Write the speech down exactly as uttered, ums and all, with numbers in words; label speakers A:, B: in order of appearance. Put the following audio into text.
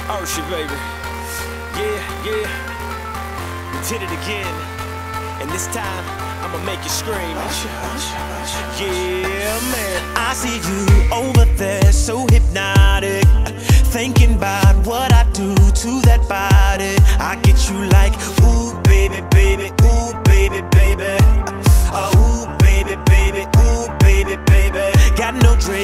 A: Usher, baby. Yeah, yeah. We did it again. And this time, I'ma make you scream. Yeah, man.
B: I see you over there, so hypnotic, thinking about what I do to that body. I get you like, ooh, baby, baby, ooh, baby, baby. Oh, ooh, baby, baby, ooh, baby, baby. Got no drink